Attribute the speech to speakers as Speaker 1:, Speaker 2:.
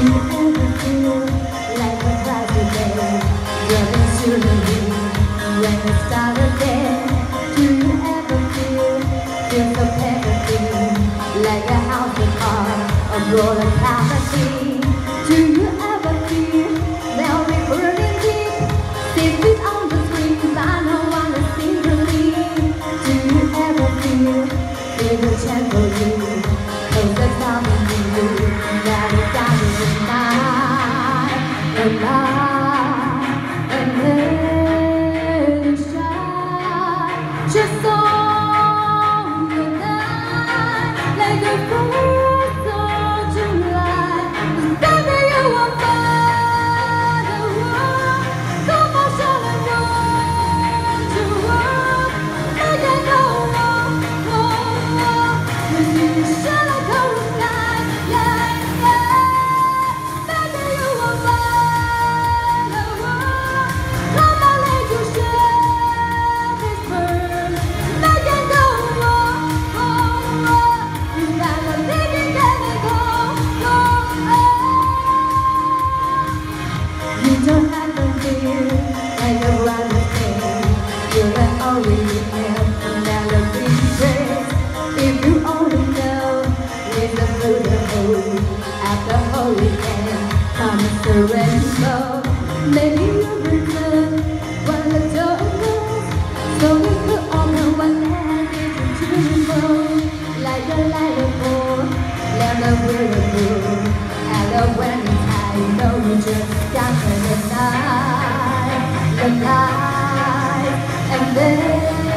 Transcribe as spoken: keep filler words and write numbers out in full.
Speaker 1: you ever feel like a cloudy day? Running to the wind when the stars are there. Do you ever feel, feel so perfectly like a house of cards, a roller coaster? Do you ever feel they'll be burning deep? Six feet on the screens, I know one is seem to leave. Do you ever feel, feel the chance for you? Cause the time in you, that is down in the night, the night, and then you shine, just on the night, like a fourth of July. Baby, you are by the world, come on, shine and run to work, make it go on, on, on, with you shine like a light, yeah, yeah. Baby, you are by the world, come on, let you share this burn, make it go on, on, on, you gotta make it, let it go, go, on. You don't have to feel like you're running thing. You're the only man never be praised. If you only know, with the beautiful after holy end comes the rainbow. Maybe you'll return when the door goes, so we could open one hand into the world, like a light of gold, let the beautiful, and the wedding time, know you just got the night, the night, and then